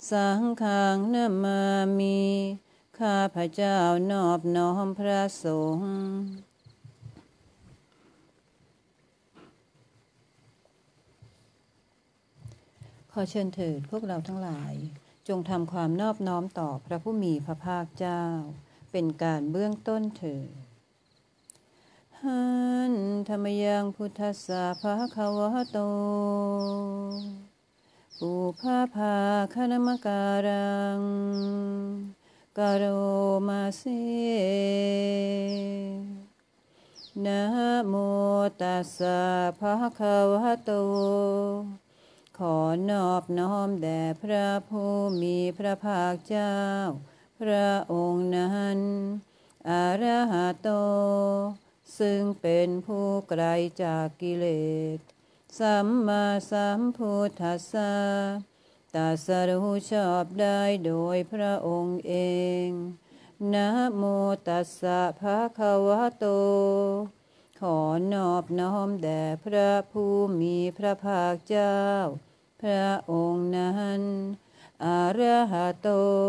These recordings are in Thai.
สังฆังนามามิข้าพเจ้านอบน้อมพระสงฆ์ขอเชิญเถิดพวกเราทั้งหลายจงทำความนอบน้อมต่อพระผู้มีพระภาคเจ้าเป็นการเบื้องต้นเถิดหันธรรมยังพุทธัสสะภะคะวะโตปุพพาคณมการังกโรมาเสนะโมตัสสะภะคะวะโตขอนอบน้อมแด่พระผู้มีพระภาคเจ้าพระองค์นั้นอรหัตโตซึ่งเป็นผู้ไกลจากกิเลสสัมมาสัมพุทธัสสะตรัสรู้ชอบได้โดยพระองค์เองนะโมตัสสะภะคะวะโตขอนอบน้อมแด่พระผู้มีพระภาคเจ้าพระองค์นั้นอรหัตโต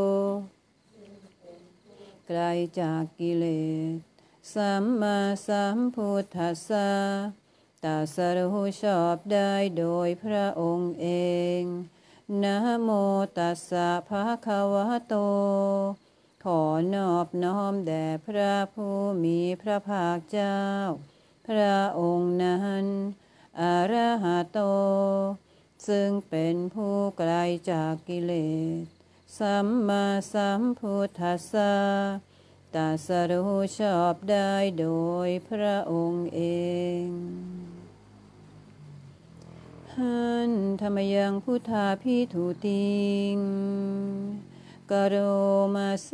ไกลจากกิเลสสัมมาสัมพุทธัสสะตรัสรู้ชอบได้โดยพระองค์เองนะโมตัสสะภะคะวะโตขอนอบน้อมแด่พระผู้มีพระภาคเจ้าพระองค์นั้นอรหัตโตซึ่งเป็นผู้ไกลจากกิเลสสัมมาสัมพุทธัสสะตรัสรู้ชอบได้โดยพระองค์เองหันธรรมยังพุทธาภิทุติงกโรมาเส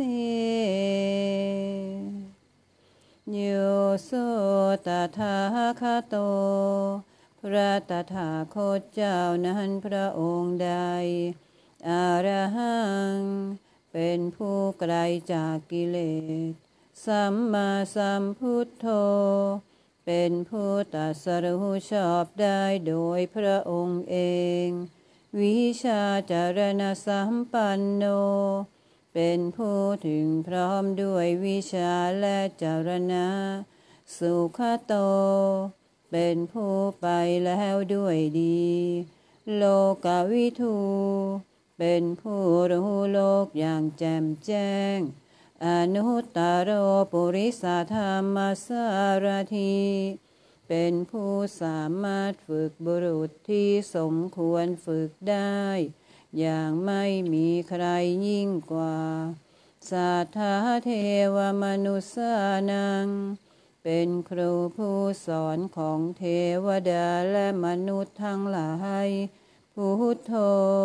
โยโสตถาคโตพระตถาคตเจ้านั้นพระองค์ใดอรหังเป็นผู้ไกลจากกิเลสสัมมาสัมพุทโธเป็นผู้ตรัสรู้ชอบได้โดยพระองค์เองวิชาจารณสัมปันโนเป็นผู้ถึงพร้อมด้วยวิชาและจารณะสุขโตเป็นผู้ไปแล้วด้วยดีโลกวิทูเป็นผู้รู้โลกอย่างแจ่มแจ้งอนุตตโรปุริสธรรมสารถีเป็นผู้สามารถฝึกบุรุษที่สมควรฝึกได้อย่างไม่มีใครยิ่งกว่าสัทธาเทวมนุสสานังเป็นครูผู้สอนของเทวดาและมนุษย์ทั้งหลายพุทโธ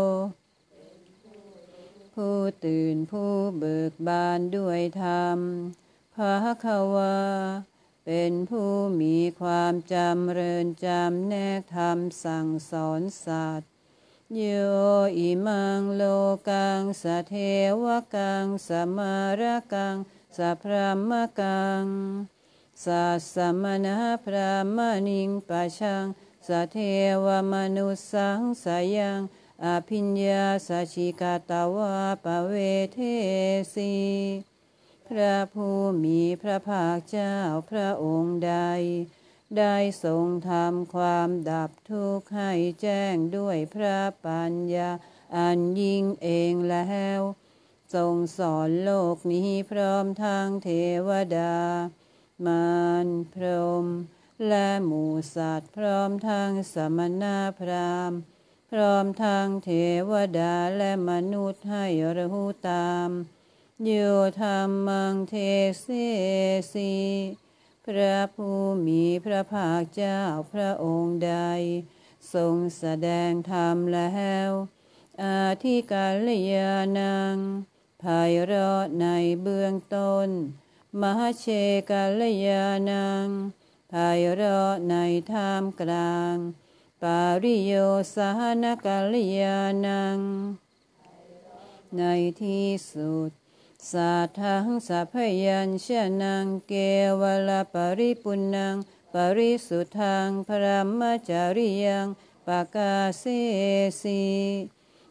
ผู้ตื่นผู้เบิกบานด้วยธรรมภคะวาเป็นผู้มีความจำเริญจำแนกธรรมสั่งสอนสัตว์โยอิมังโลกังสเทวกังสมารกังสัพพมกังสัสสมณพรามณิงปัชชังสเทวมนุสสังสยังอภิญญาสัชิกาตาวาปเวเทสีพระผู้มีพระภาคเจ้าพระองค์ใดได้ทรงทำความดับทุกข์ให้แจ้งด้วยพระปัญญาอันยิ่งเองแล้วทรงสอนโลกนี้พร้อมทั้งเทวดามารพรหมและหมู่สัตว์พร้อมทั้งสมณพราหมณ์พร้อมทั้งเทวดาและมนุษย์ให้รู้ตามโยธรรมังเทเสสีพระผู้มีพระภาคเจ้าพระองค์ใดทรงแสดงธรรมแล้วอาทิกัลยาณังไพเราะในเบื้องต้นมหเชกัลยาณังไพเราะในท่ามกลางปาริโยสหนกัลยาณังในที่สุดสัทธังสัพพยัญชนะเกวลปริปุณังปริสุทธังพรหมจริยังปกาเสสี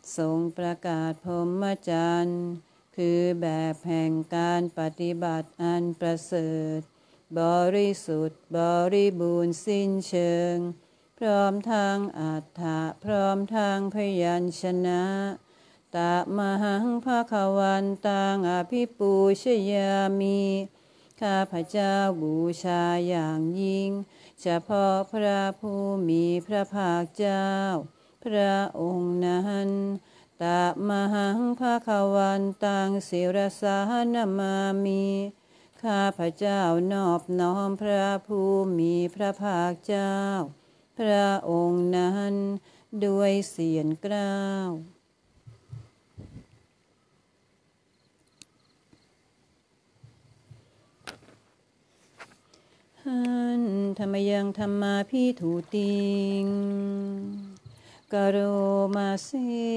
ทรงประกาศพรหมจรรย์คือแบบแห่งการปฏิบัติอันประเสริฐบริสุทธิ์บริบูรณ์สิ้นเชิงพร้อมทางอัฏฐะพร้อมทางพยัญชนะตะมหังภควันตังอภิปูชยามิข้าพเจ้าบูชาอย่างยิ่งเฉพาะพระผู้มีพระภาคเจ้าพระองค์นั้นตะมหังภควันตังศิรสานามามิข้าพเจ้านอบน้อมพระผู้มีพระภาคเจ้าพระองค์นั้นด้วยเสียงกล้าวธรรมยังธรรมาพิถูติงกโรมาเส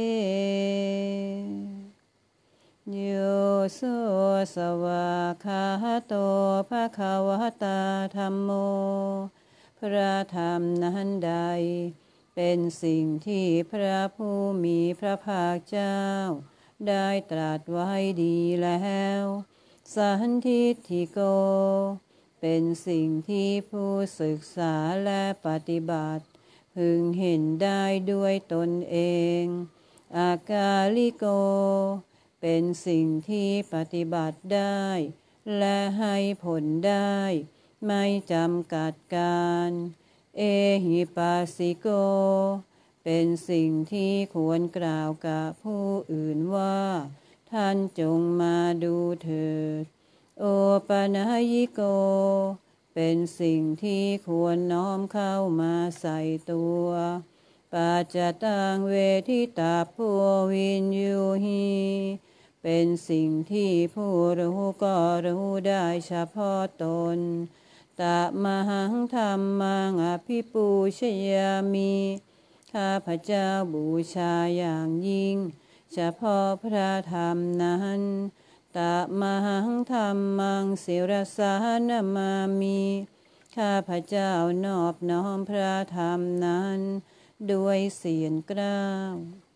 โยโสสวากขาโตภควตาธัมโมพระธรรมนั้นใดเป็นสิ่งที่พระผู้มีพระภาคเจ้าได้ตรัสไว้ดีแล้วสันทิฏฐิโกเป็นสิ่งที่ผู้ศึกษาและปฏิบัติพึงเห็นได้ด้วยตนเองอากาลิโกเป็นสิ่งที่ปฏิบัติได้และให้ผลได้ไม่จำกัดการเอหิปัสสิโกเป็นสิ่งที่ควรกล่าวกับผู้อื่นว่าท่านจงมาดูเถิดโอปนัยิโกเป็นสิ่งที่ควรน้อมเข้ามาใส่ตัวปัจจตังเวทิตาภูวินยูหีเป็นสิ่งที่ผู้รู้ก็รู้ได้เฉพาะตนตะมหังธรรมังอภิปูชยามิข้าพเจ้าบูชาอย่างยิ่งเฉพาะพระธรรมนั้นตะมหังธรรมังศิรสานามามิข้าพเจ้านอบน้อมพระธรรมนั้นด้วยเสียงกล้าว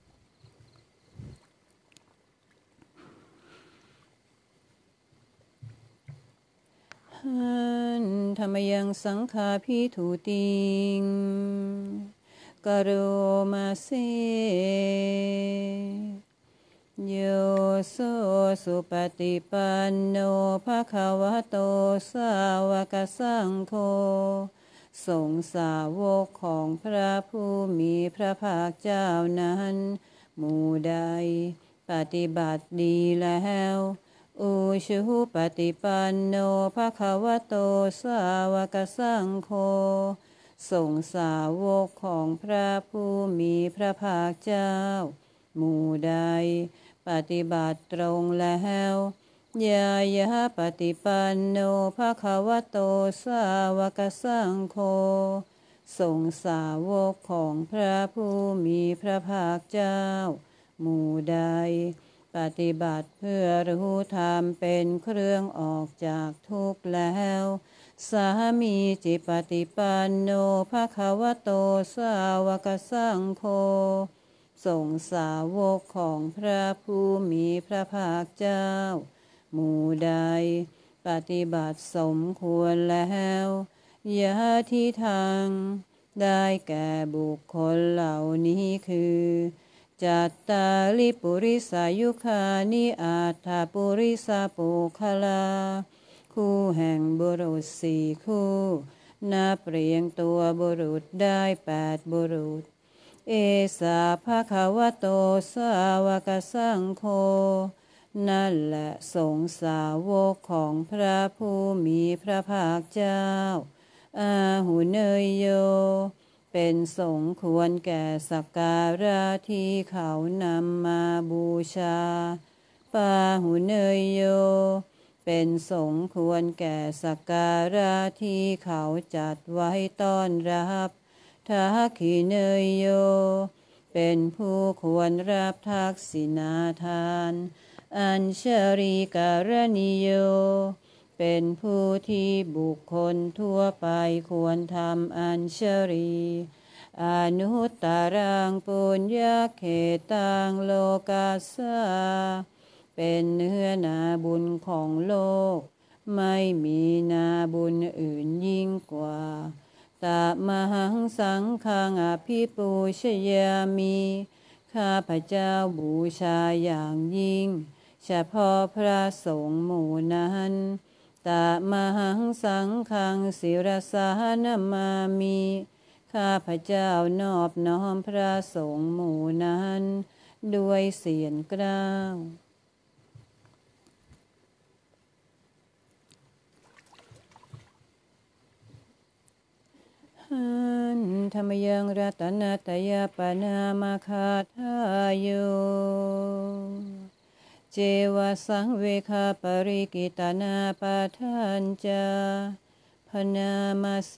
ธรรมยังสังฆาพิถูติงกโรมาเสโยโสสุปฏิปันโนภควโตสาวกสังโฆสงฆ์สาวกของพระผู้มีพระภาคเจ้านั้นหมู่ใดปฏิบัติดีแล้วอุชุปฏิปันโนภควโตสาวกสังโฆสงฆ์สาวกของพระผู้มีพระภาคเจ้าหมู่ใดปฏิบัติตรงแล้วยายะปฏิปันโนภควโตสาวกสังโฆสงฆ์สาวกของพระผู้มีพระภาคเจ้าหมู่ใดปฏิบัติเพื่อรู้ธรรมเป็นเครื่องออกจากทุกข์แล้วสามีจิปฏิปันโนภควโตสาวกสังโฆสงฆ์สาวกของพระผู้มีพระภาคเจ้าหมู่ใดปฏิบัติสมควรแล้วยะทิทางได้แก่บุคคลเหล่านี้คือจัตตาลิปุริสายุคานิอัฏฐปุริสปุคลาคู่แห่งบุรุษสี่คู่นับเรียงตัวบุรุษได้8บุรุษเอสาภควโตสาวกสังโฆนั่นแหละสงฆ์สาวกของพระผู้มีพระภาคเจ้าอาหุเนยโยเป็นสงฆ์ควรแก่สักการะที่เขานำมาบูชาปาหุเนยโยเป็นสงฆ์ควรแก่สักการะที่เขาจัดไว้ต้อนรับทักขิเนยโยเป็นผู้ควรรับทักษิณาทานอัญชริการณิโยเป็นผู้ที่บุคคลทั่วไปควรทำอัญชรีอนุตตรังปุญญเขตังโลกัสสะเป็นเนื้อนาบุญของโลกไม่มีนาบุญอื่นยิ่งกว่าตมหังสังฆังอภิปูชยามิข้าพเจ้าบูชาอย่างยิ่งเฉพาะพระสงฆ์หมู่นั้นตมหังสังฆังศิรสานามามิข้าพเจ้านอบน้อมพระสงฆ์หมู่นั้นด้วยเสียงกล้าวธรรมยังรัตนัตยปนามาคาทายโยเจวสังเวคาปริกิตานาปาทัญจาพนามาเส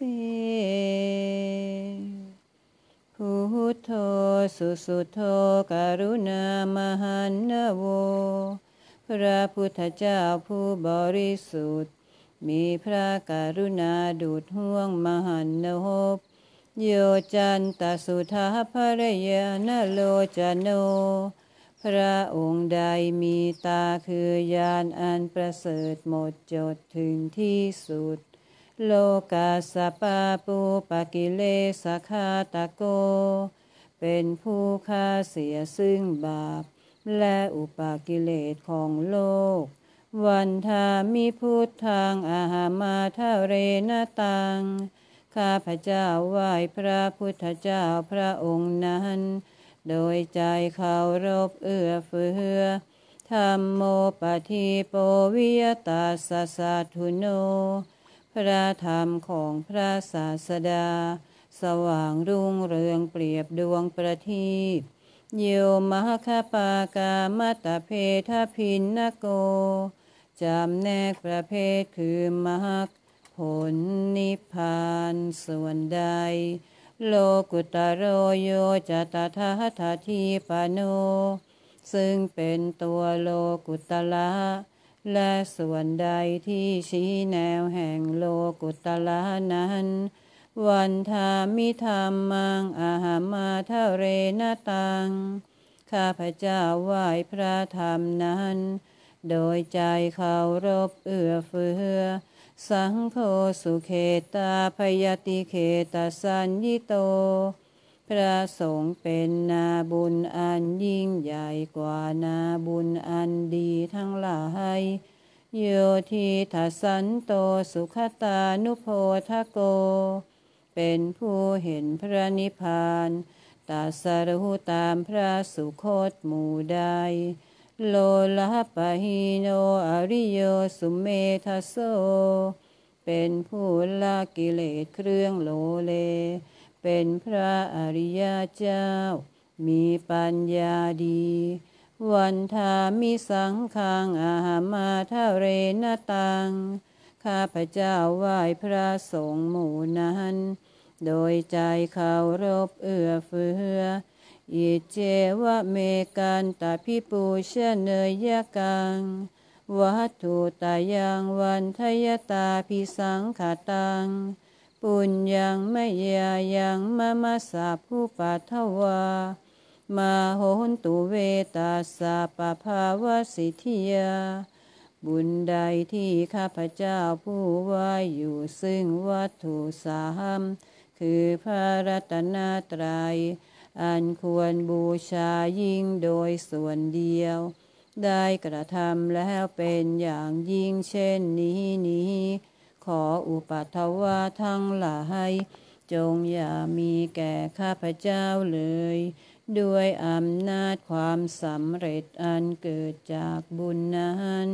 พุทโธสุสุโธกรุณามหันนโวพระพุทธเจ้าผู้บริสุทธิ์มีพระกรุณาดุจห่วงมหันนภโยจันตสุทาภรยานโลจโนพระองค์ใดมีตาคือญาณอันประเสริฐหมดจดถึงที่สุดโลกาสปาปูปกิเลสคาตโกเป็นผู้ฆ่าเสียซึ่งบาปและอุปกิเลสของโลกวันทามิพุทธังอาหามาทะเรนตังข้าพเจ้าไหว้พระพุทธเจ้าพระองค์นั้นโดยใจเคารพเอื้อเฟื้อธัมโมปฏิโปวิยตาสสะทุโนพระธรรมของพระศาสดาสว่างรุ่งเรืองเปรียบดวงประทีปโยมหคปากามัตตเพทพินนโกจำแนกประเภทคือมรรคผลนิพพานส่วนใดโลกุตโรโยจตถาทาทีปโนซึ่งเป็นตัวโลกุตละและส่วนใดที่ชี้แนวแห่งโลกุตละนั้นวันธามิธรรมังอาหามาทะเรนตังข้าพเจ้าไหว้พระธรรมนั้นโดยใจเคารพเอื้อเฟื้อสังโฆสุเขตาพยติเขตสัญญิโตพระสงฆ์เป็นนาบุญอันยิ่งใหญ่กว่านาบุญอันดีทั้งหลายโยทิทัสสันโตสุขตานุโพธโกเป็นผู้เห็นพระนิพพานตรัสรู้ตามพระสุคตหมู่ใดโลลปะหิโนอริโยสุเมทัสโสเป็นผู้ละกิเลสเครื่องโลเลเป็นพระอริยเจ้ามีปัญญาดีวันธามิสังฆังอาหามาทะเรนตังข้าพเจ้าไหว้พระสงฆ์หมู่นั้นโดยใจเคารพเอื้อเฟื้ออิเจวะเมกันตพิปูชเนยกังวัตถุตายังวันทยตาพิสังขตังปุญญังมยายังมะมะสะผู้ปัทวามาโหนตุเวตาสะปะภาวสิทธิยาบุญใดที่ข้าพเจ้าผู้ว่าอยู่ซึ่งวัตถุสามคือพระรัตนตรัยอันควรบูชายิ่งโดยส่วนเดียวได้กระทำแล้วเป็นอย่างยิ่งเช่นนี้ขออุปัฏฐวาทั้งหลายจงอย่ามีแก่ข้าพเจ้าเลยด้วยอำนาจความสำเร็จอันเกิดจากบุญนั้น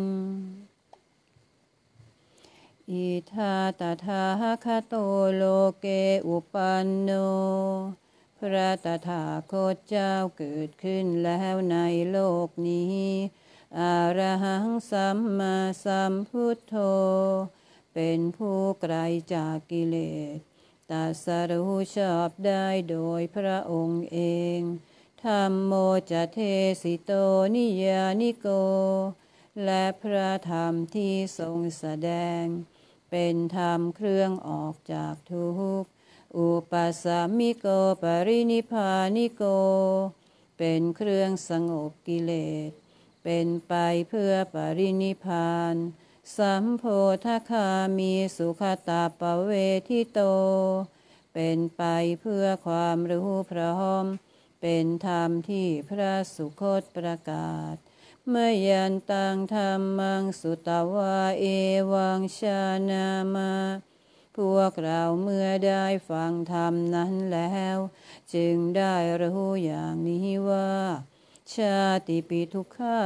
อิทาตถาคโตโลเกอุปันโนพระตถาคตเจ้าเกิดขึ้นแล้วในโลกนี้อะระหังสัมมาสัมพุทโธเป็นผู้ไกลจากกิเลสตรัสรู้ชอบได้โดยพระองค์เองธัมโมจะเทสิโตนิยานิโกและพระธรรมที่ทรงแสดงเป็นธรรมเครื่องออกจากทุกข์อุปสัมมิโกปรินิพพานิโกเป็นเครื่องสงบกิเลสเป็นไปเพื่อปรินิพพานสัมโพธคามีสุขตาปเวทิโตเป็นไปเพื่อความรู้พร้อมเป็นธรรมที่พระสุคตประกาศเมื่อยันตังธรรมังสุตวาเอวังชานามาพวกเราเมื่อได้ฟังธรรมนั้นแล้วจึงได้รู้อย่างนี้ว่าชาติปิทุกขา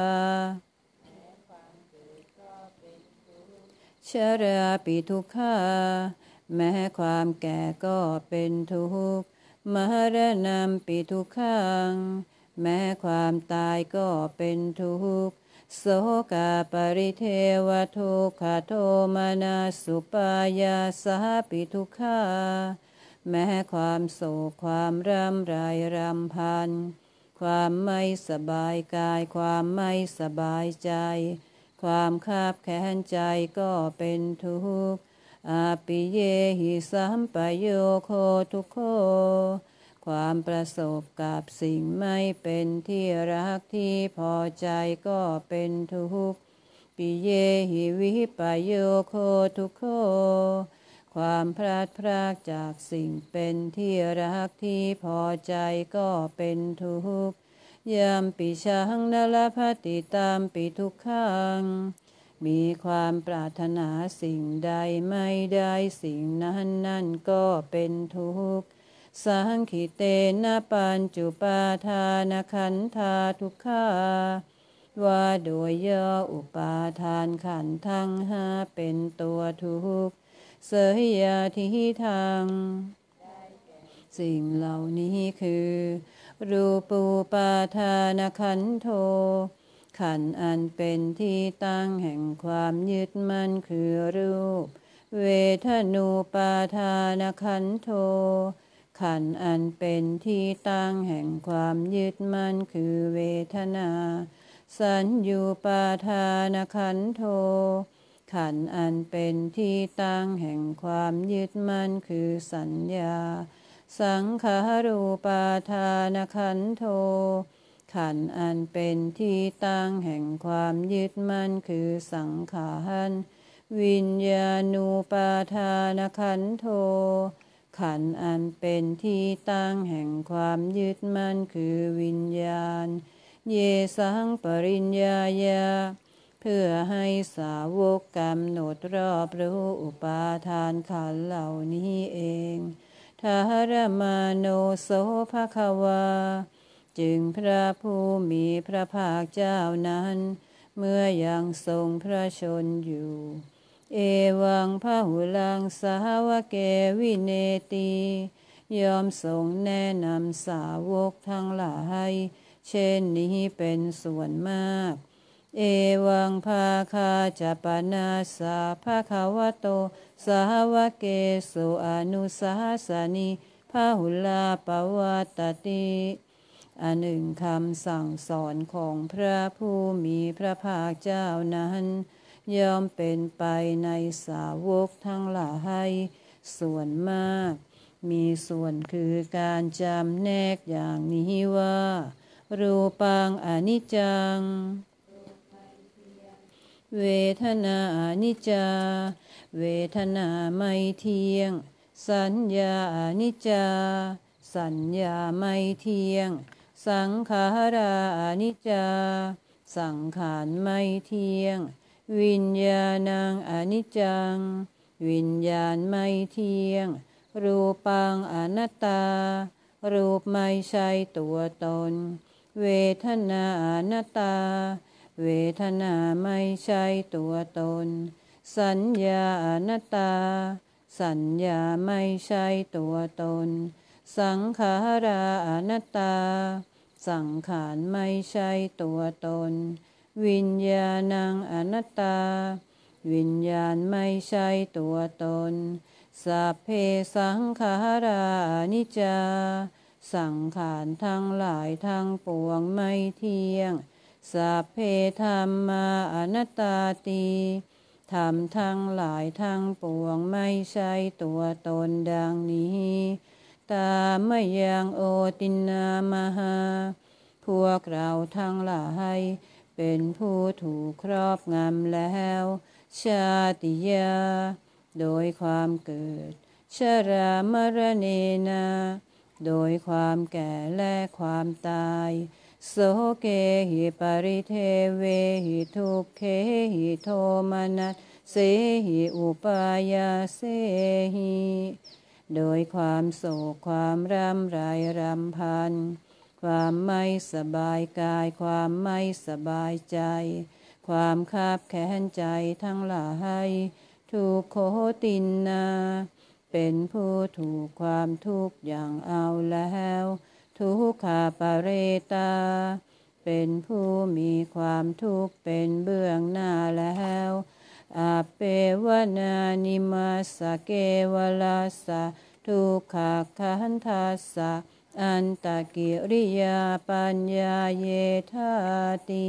ชราปิทุกขาแม้ความแก่ก็เป็นทุกข์มรณะปิทุกขังแม้ความตายก็เป็นทุกข์โสกาปริเทวทุกขโทมนัสสุปายาสาปิทุกขาแม้ความโศกความรำไรรำพันความไม่สบายกายความไม่สบายใจความคับแค้นใจก็เป็นทุกข์อาปิเยหิสัมปโยโคทุกโขความประสบกับสิ่งไม่เป็นที่รักที่พอใจก็เป็นทุกข์ปิเยหิวิปโยโคทุกโขความพลัดพรากจากสิ่งเป็นที่รักที่พอใจก็เป็นทุกข์ยามปิชังนลภติตามปิทุกขังมีความปรารถนาสิ่งใดไม่ได้สิ่งนั้นนั่นก็เป็นทุกข์สังขิเตนะปัญจุปาทานขันธาทุกขาว่าโดยย่ออุปาทานขันธ์ทั้งห้าเป็นตัวทุกข์เสยยาทิทางสิ่งเหล่านี้คือรูปูปาทานขันโธขันธ์อันเป็นที่ตั้งแห่งความยึดมั่นคือรูปเวทนูปาทานขันโธขันธ์อันเป็นที่ตั้งแห่งความยึดมั่นคือเวทนาสัญญูปาทานขันโธขันธ์อันเป็นที่ตั้งแห่งความยึดมั่นคือสัญญาสังขารูปาทานขันโธขันธ์อันเป็นที่ตั้งแห่งความยึดมั่นคือสังขารวิญญาณูปาทานขันโธขันธ์อันเป็นที่ตั้งแห่งความยึดมั่นคือวิญญาณเยสังปริญญายาเพื่อให้สาวกกำหนดรอบรู้อุปาทานขันธ์เหล่านี้เองทารมาโนโสภควาจึงพระผู้มีพระภาคเจ้านั้นเมื่อยังทรงพระชนอยู่เอวังพหุลังสาวเกวิเนติยอมทรงแนะนำสาวกทั้งหลายเช่นนี้เป็นส่วนมากเอวังภาคาจะปนาสาภะคะวะโตสาวเกสุอนุสาสนิพหุลาปวัตติอันหนึ่งคำสั่งสอนของพระผู้มีพระภาคเจ้านั้นย่อมเป็นไปในสาวกทั้งหลายส่วนมากมีส่วนคือการจำแนกอย่างนี้ว่ารูปังอนิจจังเวทนาอนิจจาเวทนาไม่เที่ยงสัญญาอนิจจาสัญญาไม่เที่ยงสังขาราอนิจจาสังขารไม่เที่ยงวิญญาณังอนิจจังวิญญาณไม่เที่ยงรูปังอนัตตารูปไม่ใช่ตัวตนเวทนาอนัตตาเวทนาไม่ใช่ตัวตนสัญญาอนัตตาสัญญาไม่ใช่ตัวตนสังขาราอนัตตาสังขารไม่ใช่ตัวตนวิญญาณังอนัตตาวิญญาณไม่ใช่ตัวตนสัพเพสังขาราอนิจจาสังขารทั้งหลายทั้งปวงไม่เที่ยงสัพเพธัมมาอนัตตาติธรรมทั้งหลายทั้งปวงไม่ใช่ตัวตนดังนี้ตามยังโอตินามหาพวกเราทั้งหลายเป็นผู้ถูกครอบงำแล้วชาติยาโดยความเกิดชรามรณเนนะโดยความแก่และความตายโสเกหิปริเทเวหิทุกเขหิโทมนัสเสหิอุปายาเสหิโดยความโศกความรำไรรำพันความไม่สบายกายความไม่สบายใจความคับแค้นใจทั้งหลายทุกโขตินนาเป็นผู้ถูกความทุกข์อย่างเอาแล้วทุกขาปะเรตาเป็นผู้มีความทุกข์เป็นเบื้องหน้าแล้วอาเปวนานิมาสเกวลาสะทุกขคันทัสสะอันตกิริยาปัญญาเยธาติ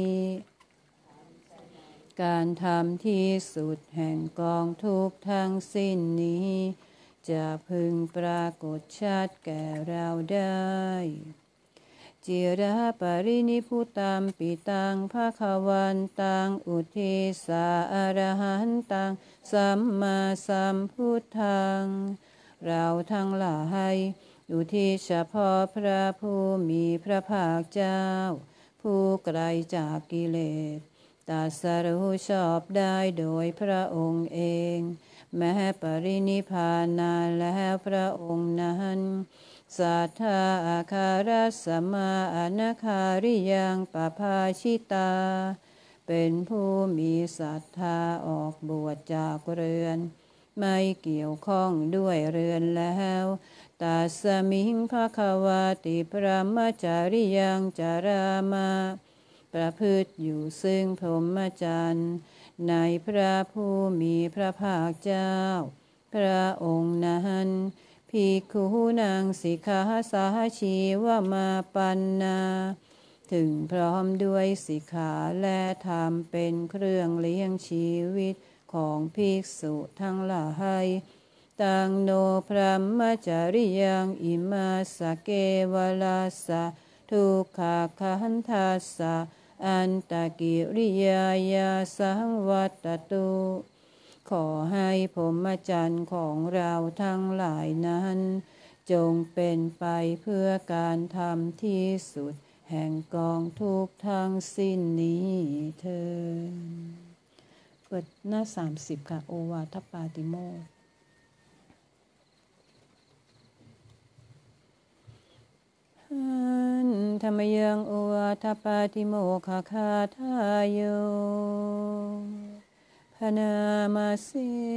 การทำที่สุดแห่งกองทุกข์ทั้งสิ้นนี้จะพึงปรากฏชัดแก่เราได้จิระปรินิพุตัมปิตังภคะวันตังอุทิสาอรหันตังสัมมาสัมพุทธังเราทั้งหลายอุทิศเฉพาะพระผู้มีพระภาคเจ้าผู้ไกลจากกิเลสตรัสรู้ชอบได้โดยพระองค์เองแม้ปรินิพพานนานแล้วพระองค์นั้นสัทธาอาคารัสสมาอนาคาริยังปภาชิตาเป็นผู้มีศรัทธาออกบวชจากเรือนไม่เกี่ยวข้องด้วยเรือนแล้วตัสมิงภควาติพระมจาริยังจารามาประพฤติอยู่ซึ่งพรหมจรรย์ในพระผู้มีพระภาคเจ้าพระองค์นั้นภิกขุนางสิกขาสาชีวมาปันนาถึงพร้อมด้วยสิกขาและธรรมเป็นเครื่องเลี้ยงชีวิตของภิกษุทั้งหลายตังโนพระมจาริยังอิมาสเกวลาสะทุกขคันทัสสะอันตกิริยายาสังวัตตุขอให้พรหมจรรย์ของเราทั้งหลายนั้นจงเป็นไปเพื่อการทำที่สุดแห่งกองทุกข์ทั้งสิ้นนี้เถิดเปิดหน้า30ค่ะโอวาทปาติโมกข์ธรรมยังโอวาทปาติโมกขคาทายโยพนามาเส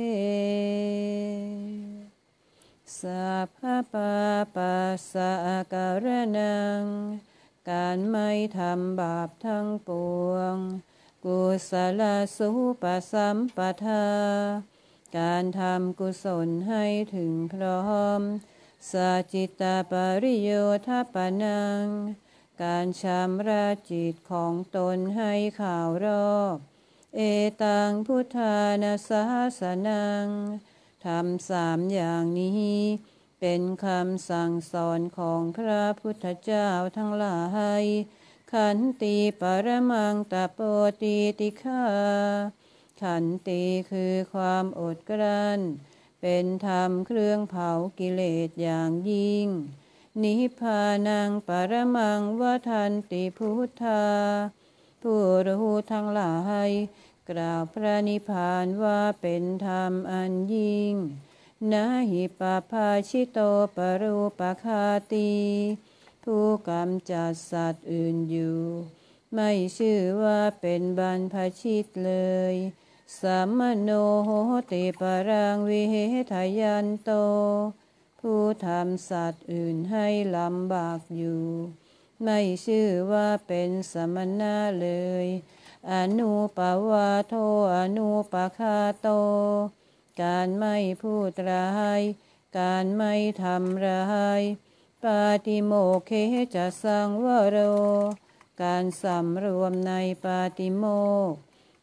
สัพพปาปัสสะการนังการไม่ทำบาปทั้งปวงกุศลสุปสัมปทาการทำกุศลให้ถึงพร้อมสัจจิตาปริโยทปนังการชำระจิตของตนให้ข่าวรอบเอตังพุทธานาสสนังทำ3อย่างนี้เป็นคำสั่งสอนของพระพุทธเจ้าทั้งหลายขันติปรมังตโปติติฆาขันติคือความอดกลั้นเป็นธรรมเครื่องเผากิเลสอย่างยิ่งนิพพานังปรมังวทันติพุทธาผู้รู้ทั้งหลายกล่าวพระนิพพานว่าเป็นธรรมอันยิ่งนะหิปภาชิโตปรูปคาตีผู้กำจัดสัตว์อื่นอยู่ไม่ชื่อว่าเป็นบรรพชิตเลยสัมมโนโหติปรังวิเหทยันโตผู้ทำสัตว์อื่นให้ลำบากอยู่ไม่ชื่อว่าเป็นสมณะเลยอนุปวาโทอนุปคาโตการไม่พูดร้ายการไม่ทำร้ายปาติโมกเขจะสังวโรการสำรวมในปาติโมกข์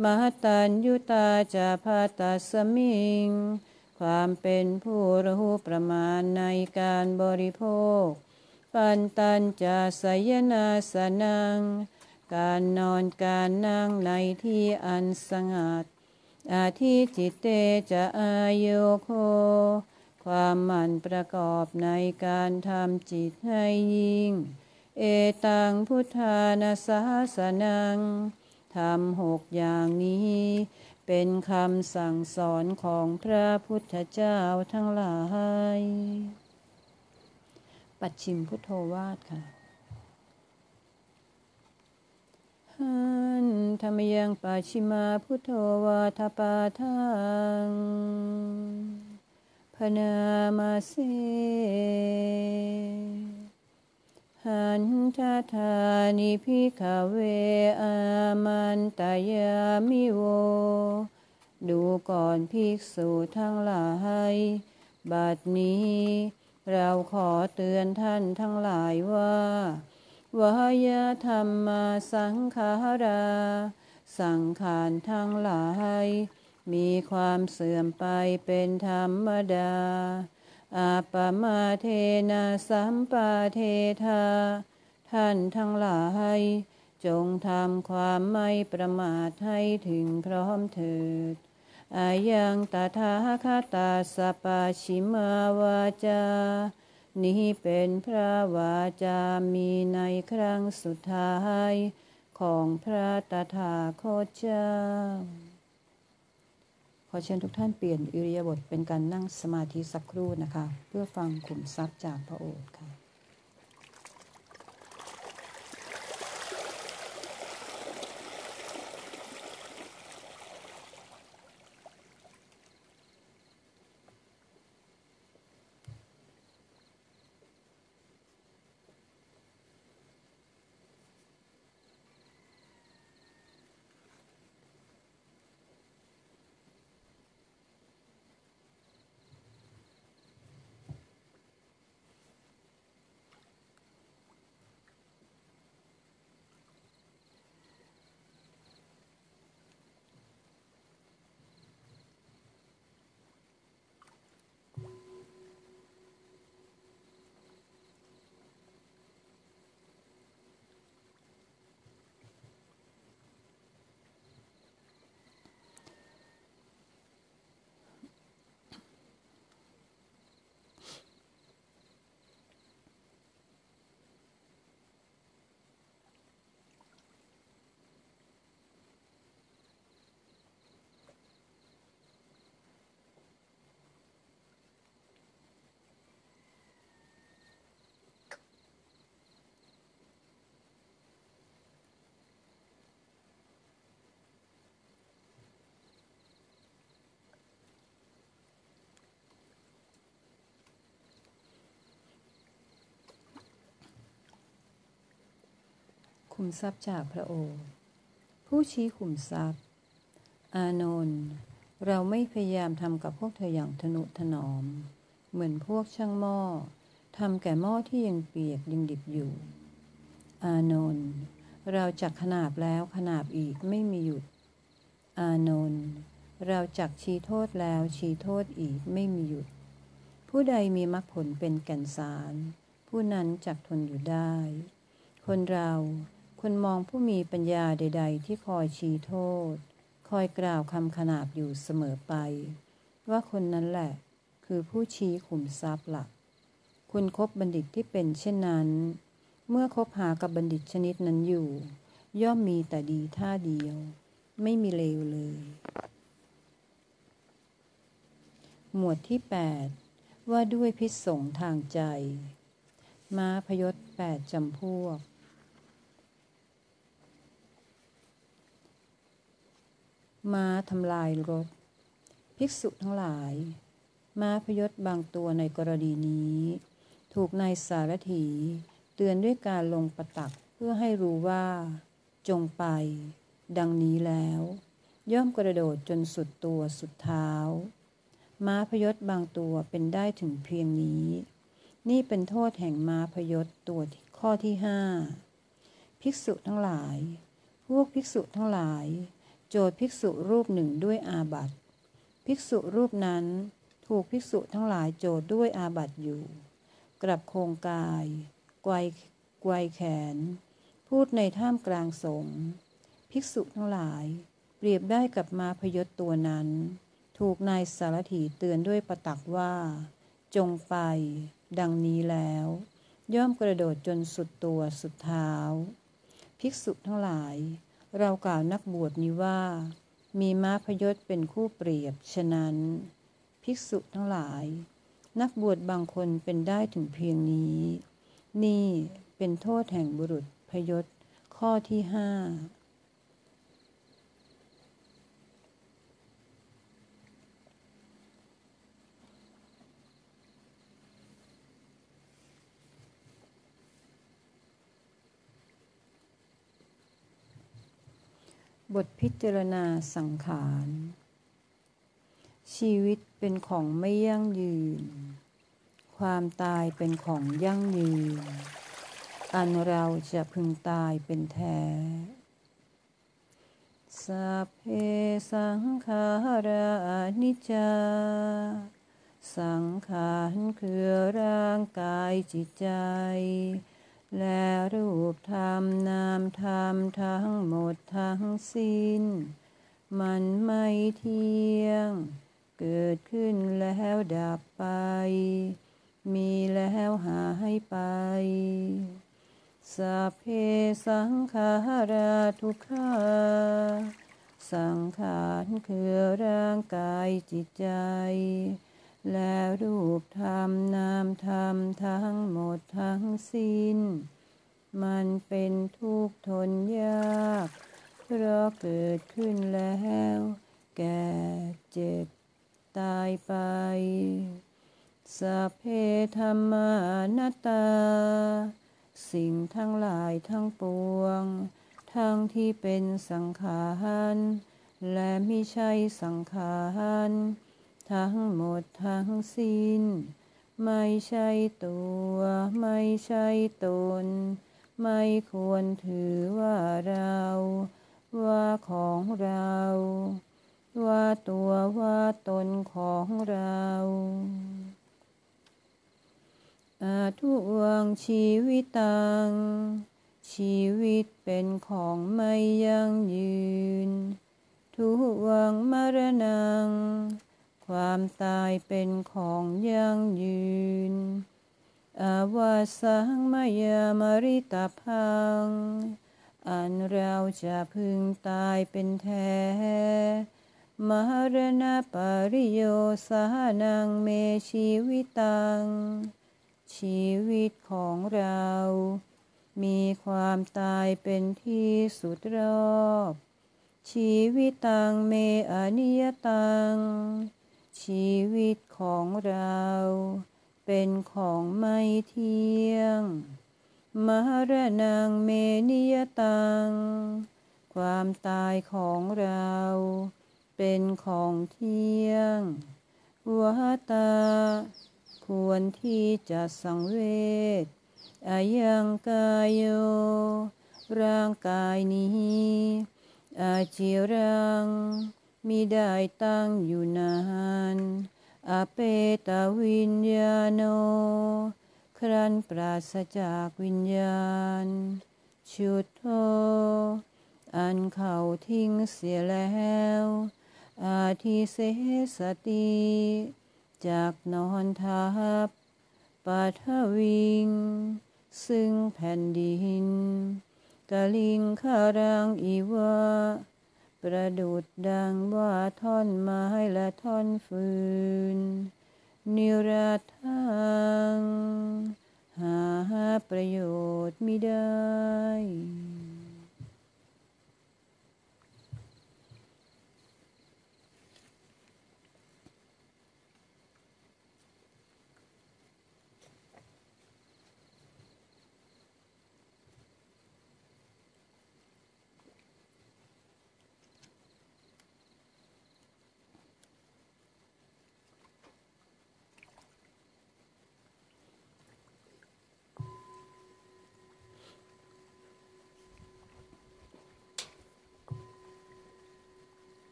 มหัตตัญยุตาจาภาตัสมิงความเป็นผู้รู้ประมาณในการบริโภคปันตัญจาสยนาสนังการนอนการนั่งในที่อันสงัดอาทิจิตเตจะอาโยโคความหมั่นประกอบในการทำจิตให้ยิ่งเอตังพุทธานาสสนังทำ6อย่างนี้เป็นคำสั่งสอนของพระพุทธเจ้าทั้งหลายปัจฉิมพุทโธวาทค่ะหันธรรมยังปัจฉิมาพุทโธวาทปาทังพนามาเสหันทธานิภิกขเวอามันตายามิโวดูก่อนภิกษุทั้งหลายบัดนี้เราขอเตือนท่านทั้งหลายว่าวายธรรมาสังขาราสังขารทั้งหลายมีความเสื่อมไปเป็นธรรมดาอาปมาเทนะสัมปาเทธาท่านทั้งหลายจงทำความไม่ประมาทให้ถึงพร้อมเถิดอายังตถาคตาสปาชิมาวาจานี้เป็นพระวาจามีในครั้งสุดท้ายของพระตถาคตเจ้าขอเชิญทุกท่านเปลี่ยนอิริยาบถเป็นการนั่งสมาธิสักครู่นะคะเพื่อฟังขุมทรัพย์จากพระโอษฐ์ค่ะขุมทรัพย์จากพระโอษฐ์ผู้ชี้ขุมทรัพย์อานนท์เราไม่พยายามทำกับพวกเธออย่างทนุถนอมเหมือนพวกช่างหม้อทำแก่หม้อที่ยังเปียกยังดิบอยู่อานนท์เราจักขนาบแล้วขนาบอีกไม่มีหยุดอานนท์เราจักชี้โทษแล้วชี้โทษอีกไม่มีหยุดผู้ใดมีมรรคผลเป็นแก่นสารผู้นั้นจักทนอยู่ได้คนเราควรมองผู้มีปัญญาใดๆที่คอยชี้โทษคอยกล่าวคำขนาบอยู่เสมอไปว่าคนนั้นแหละคือผู้ชี้ขุมทรัพย์หลักคุณคบบัณฑิตที่เป็นเช่นนั้นเมื่อคบหากับบัณฑิตชนิดนั้นอยู่ย่อมมีแต่ดีท่าเดียวไม่มีเลวเลยหมวดที่8ว่าด้วยพิษสงทางใจม้าพยศ8จำพวกม้าทำลายรถภิกษุทั้งหลายม้าพยศบางตัวในกรณีนี้ถูกนายสารถีเตือนด้วยการลงประตักเพื่อให้รู้ว่าจงไปดังนี้แล้วย่อมกระโดดจนสุดตัวสุดเท้าม้าพยศบางตัวเป็นได้ถึงเพียงนี้นี่เป็นโทษแห่งม้าพยศตัวข้อที่5ภิกษุทั้งหลายพวกภิกษุทั้งหลายโจทย์ภิกษุรูปหนึ่งด้วยอาบัติภิกษุรูปนั้นถูกภิกษุทั้งหลายโจทย์ด้วยอาบัติอยู่กลับโครงกายไกวแขนพูดในท่ามกลางสงฆ์ภิกษุทั้งหลายเปรียบได้กับม้าพยศตัวนั้นถูกนายสารถีเตือนด้วยประตักว่าจงไปดังนี้แล้วย่อมกระโดดจนสุดตัวสุดเท้าภิกษุทั้งหลายเรากล่าวนักบวชนี้ว่ามีม้าพยศเป็นคู่เปรียบฉะนั้นภิกษุทั้งหลายนักบวชบางคนเป็นได้ถึงเพียงนี้นี่เป็นโทษแห่งบุรุษพยศข้อที่5บทพิจารณาสังขารชีวิตเป็นของไม่ยั่งยืนความตายเป็นของยั่งยืนอันเราจะพึงตายเป็นแท้สัพเพสังขาราอนิจจาสังขารคือร่างกายจิตใจและรูปธรรมนามธรรมทั้งหมดทั้งสิ้นมันไม่เที่ยงเกิดขึ้นแล้วดับไปมีแล้วหายไปสัพเพสังขาราทุกขาสังขารคือร่างกายจิตใจและรูปธรรมนามธรรมทั้งหมดทั้งสิ้นมันเป็นทุกข์ทนยากเพราะเกิดขึ้นแล้วแก่เจ็บตายไปสัพเพธัมมานัตตาสิ่งทั้งหลายทั้งปวงทั้งที่เป็นสังขารและมิใช่สังขารทั้งหมดทั้งสิ้นไม่ใช่ตัวไม่ใช่ตนไม่ควรถือว่าเราว่าของเราว่าตัวว่าตนของเราอาทุวังชีวิตังชีวิตเป็นของไม่ยั่งยืนทุวังมรณังความตายเป็นของยั่งยืนอาวาสังมยามริตพังอันเราจะพึงตายเป็นแท้มรณปริโยสหนังเมชีวิตังชีวิตของเรามีความตายเป็นที่สุดรอบชีวิตตังเมอนิยตังชีวิตของเราเป็นของไม่เที่ยงมรณังเมนิยตังความตายของเราเป็นของเที่ยงวัตตาควรที่จะสังเวชอายังกายโยร่างกายนี้อาจิรังมิได้ตั้งอยู่นานอเปตวิญญาโนครั้นปราศจากวิญญาณชุดโธอันเขาทิ้งเสียแล้วอาทิเสสติจากนอนทับปัทวิงซึ่งแผ่นดินกลิงคารังอีวะประดุจดังว่าท่อนไม้และท่อนฟืนนิรัตถังหาประโยชน์มิได้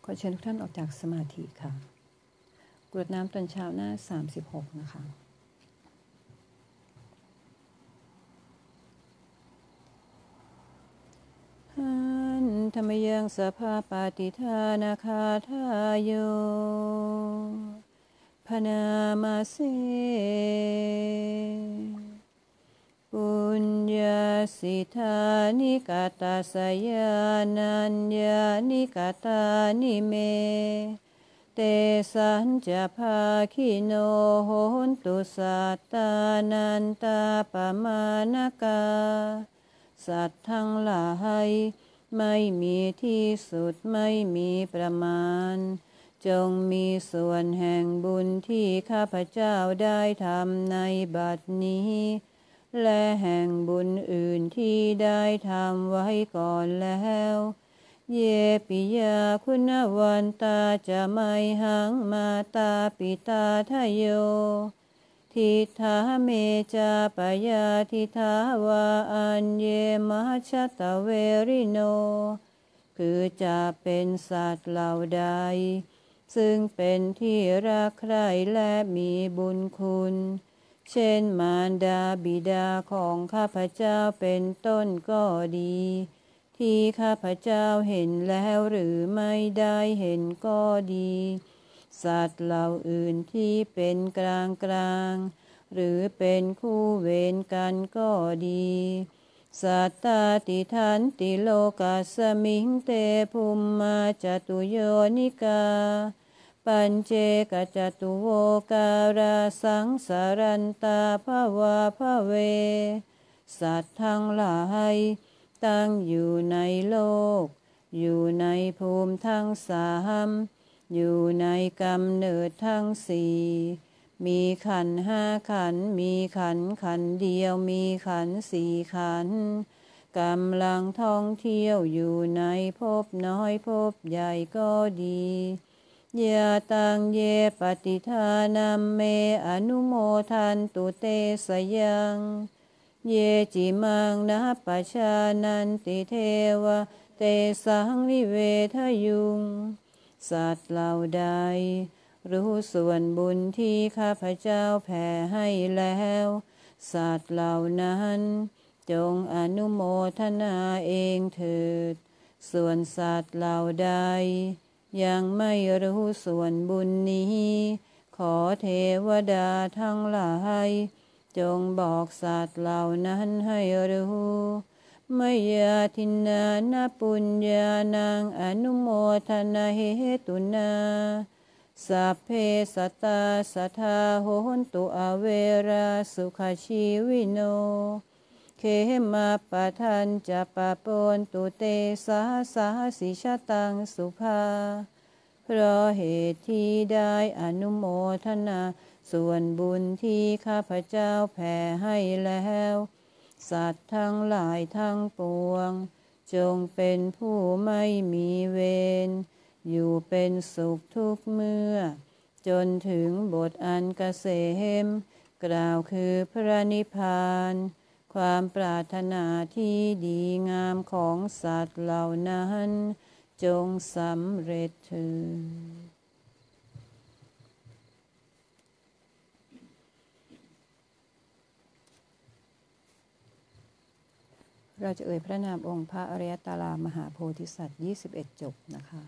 ขอเชิญทุกท่านออกจากสมาธิค่ะกรวดน้ำตอนเช้าหน้า36นะคะหันธรรมยังสภาปฏิทานาคาทายโยพนามาเสปุญญาสิทานิกาตาสยานัญญานิกาตานิเมเตสัญจะภาคิโนโหนตุสัตตานันตาปมานกาสัตว์ทั้งหลายไม่มีที่สุดไม่มีประมาณจงมีส่วนแห่งบุญที่ข้าพเจ้าได้ทำในบัดนี้และแห่งบุญอื่นที่ได้ทำไว้ก่อนแล้วเยปิยาคุณวันตาจะไม่หังมาตาปิตาทโยทิฏฐาเมจาปยาทิฏฐาวาอัญเยมชตเวริโนคือจะเป็นสัตว์เหล่าใดซึ่งเป็นที่รักใคร่และมีบุญคุณเช่นมารดาบิดาของข้าพเจ้าเป็นต้นก็ดีที่ข้าพเจ้าเห็นแล้วหรือไม่ได้เห็นก็ดีสัตว์เหล่าอื่นที่เป็นกลางกลางหรือเป็นคู่เวรกันก็ดีสัตตาติทันติโลกัสสมิงเตภูมิมาจตุโยนิกาปัญเจกจตุโวการาสังสารันตาภวาภเวสัตว์ทั้งหลายตั้งอยู่ในโลกอยู่ในภูมิทั้งสามอยู่ในกำเนิดทั้งสี่มีขันธ์ห้าขันธ์มีขันธ์เดียวมีขันธ์สี่ขันธ์กำลังท่องเที่ยวอยู่ในภพน้อยภพใหญ่ก็ดียะตังเยปฏิทานัมเมอนุโมทันตุเตสยังเยจิมังนะปัชานันติเทวะเตสังนิเวทยุงสัตว์เหล่าใดรู้ส่วนบุญที่ข้าพเจ้าแผ่ให้แล้วสัตว์เหล่านั้นจงอนุโมทนาเองเถิดส่วนสัตว์เหล่าใดยังไม่รู้ส่วนบุญนี้ขอเทวดาทั้งหลายจงบอกสัตว์เหล่านั้นให้รู้มยาทินนานาปุญญานังอนุโมทนาเหตุนาสัพเพสัตตาสัทธาโหนตุอเวราสุขชีวิโนเคมาปะทันจะปะปนตุเตสาสาสิชตังสุภาเพราะเหตุที่ได้อนุโมทนาส่วนบุญที่ข้าพเจ้าแผ่ให้แล้วสัตว์ทั้งหลายทั้งปวงจงเป็นผู้ไม่มีเวรอยู่เป็นสุขทุกเมื่อจนถึงบทอันเกษมกล่าวคือพระนิพพานความปรารถนาที่ดีงามของสัตว์เหล่านั้นจงสำเร็จเถิดเราจะเอ่ยพระนามองค์พระอริยตารามหาโพธิสัตว์21จบนะคะ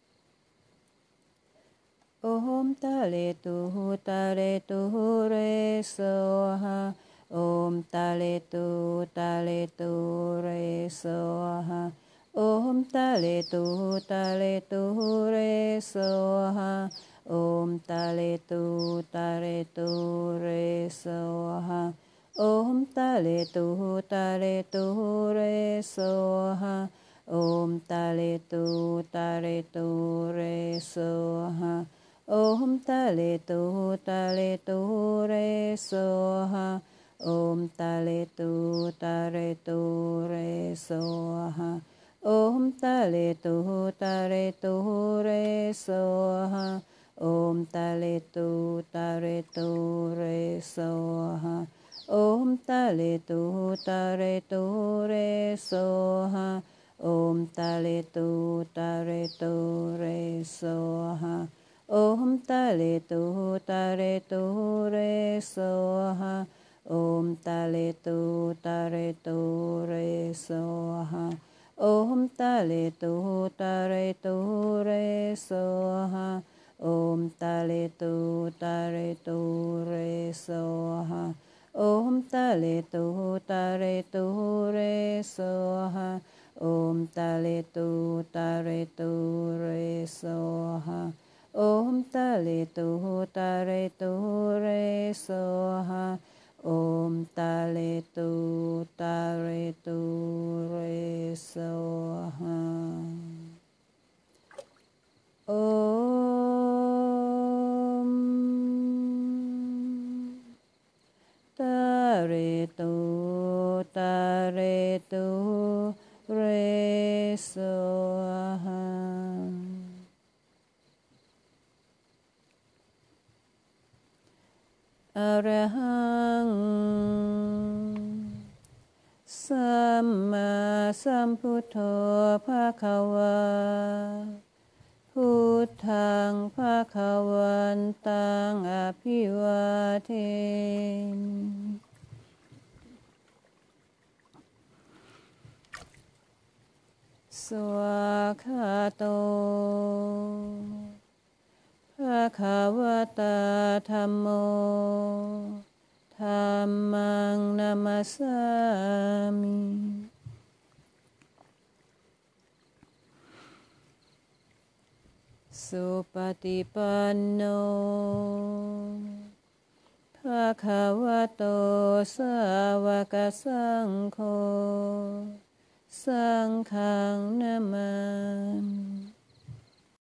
โอมตะเลตุหูตะเลตุหูเรโสหะโอมตะเลตุตะเลตุเรโสหะโอมตะเลตุตะเลตุเรโสหะโอมตะเลตุตะเลตุเรโสหะโอมตะเลตุตะเลตุเรโสหะโอมตะเลตุตะเลตุเรโสหะโอมตะเลตุตะเลตุเรโสหะโอมตะเลตุตะเลตุเรโสหะโอมตะเลตุตะเลตุเรโสหะโอมตะเลตุตะเลตุเรโสหะโอมตะเลตุตะเลตุเรโสหะโอโอมตะเลตุตะเรตุเรโสหะโอมตะเลตุตะเรตุเรโสหะโอมตะเลตุตะเรตุเรโสหะโอมตะเลตุตะเรตุเรโสหะโอมตะเลตุตะเรตุเรโสหะโอมตะเลตุตะเรตุเรโสหะโอมตะเลตุตะเรตุเรโสหะโอมตะเลตุตะเรตุเรโสหะโอมตะเลตุตะเรตุเรโสหะโอมตะเรตุตะเรตุเรโสหะอรหังสัมมาสัมพุทโธภะคะวาพุทธังภะคะวันตังอภิวาเทมิสวากขาโตภะคะวะตาธัมโมธัมมังนามัสสามิสุปฏิปันโนภะคะวะโตสาวกสังโฆสังฆังนามามิ